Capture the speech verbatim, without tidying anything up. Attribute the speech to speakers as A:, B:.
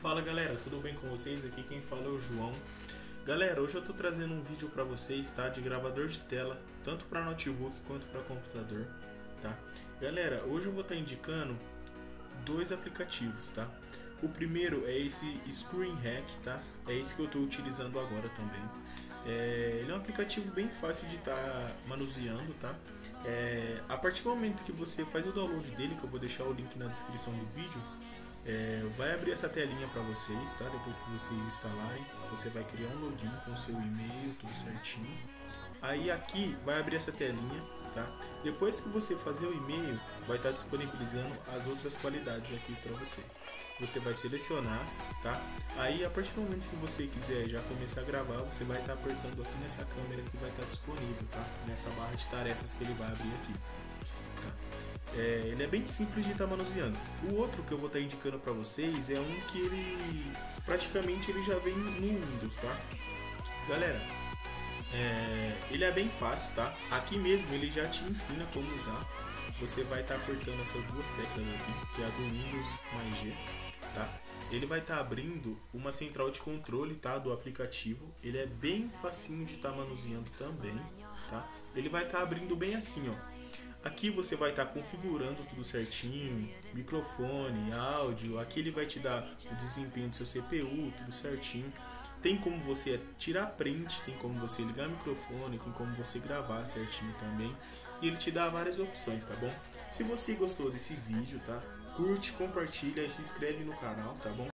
A: Fala galera, tudo bem com vocês? Aqui quem fala é o João. Galera, hoje eu tô trazendo um vídeo pra vocês, tá? De gravador de tela, tanto para notebook quanto para computador, tá? Galera, hoje eu vou estar indicando dois aplicativos, tá? O primeiro é esse Screen Hack, tá? É esse que eu tô utilizando agora também. É, ele é um aplicativo bem fácil de estar tá manuseando, tá? É, a partir do momento que você faz o download dele, que eu vou deixar o link na descrição do vídeo, é, vai abrir essa telinha para vocês, tá? Depois que vocês instalarem, você vai criar um login com o seu e-mail, tudo certinho. Aí aqui vai abrir essa telinha, tá? Depois que você fazer o e-mail, vai estar disponibilizando as outras qualidades aqui para você. Você vai selecionar, tá? Aí a partir do momento que você quiser já começar a gravar, você vai estar apertando aqui nessa câmera que vai estar disponível, tá? Nessa barra de tarefas que ele vai abrir aqui. É, ele é bem simples de estar manuseando. O outro que eu vou estar indicando para vocês é um que ele praticamente ele já vem no Windows, tá? Galera, é, ele é bem fácil, tá? Aqui mesmo ele já te ensina como usar. Você vai estar apertando essas duas teclas aqui, que é a do Windows mais G, tá? Ele vai estar abrindo uma central de controle, tá? Do aplicativo. Ele é bem facinho de estar manuseando também, tá? Ele vai estar abrindo bem assim, ó. Aqui você vai estar configurando tudo certinho, microfone, áudio, aqui ele vai te dar o desempenho do seu C P U, tudo certinho. Tem como você tirar print, tem como você ligar o microfone, tem como você gravar certinho também. E ele te dá várias opções, tá bom? Se você gostou desse vídeo, tá? Curte, compartilha e se inscreve no canal, tá bom?